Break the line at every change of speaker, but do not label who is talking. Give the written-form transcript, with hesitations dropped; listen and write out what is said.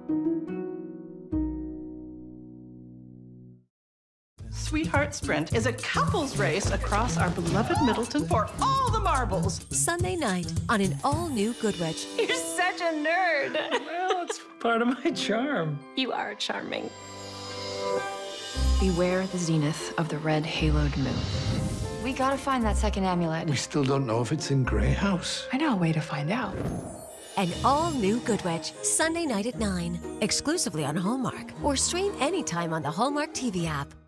Sweetheart Sprint is a couples race across our beloved Middleton for all the marbles.
Sunday night on an all-new Goodwitch.
You're such a nerd.
Well, it's part of my charm.
You are charming.
Beware the zenith of the red haloed moon. We gotta find that second amulet.
We still don't know if it's in Grey House.
I know a way to find out.
An all-new Goodwitch, Sunday night at 9. Exclusively on Hallmark. Or stream anytime on the Hallmark TV app.